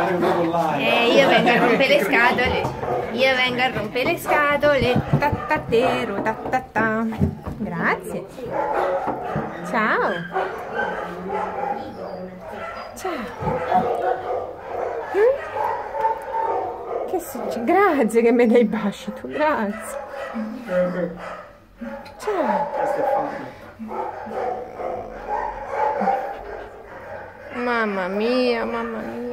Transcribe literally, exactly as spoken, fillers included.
Eh, io vengo a rompere le scatole. Io vengo a rompere le scatole. Tattatero, tattatà. Grazie. Ciao. Ciao. Mm? Che succede? Grazie che mi dai i baci tu, grazie. Ciao. Mamma mia, mamma mia.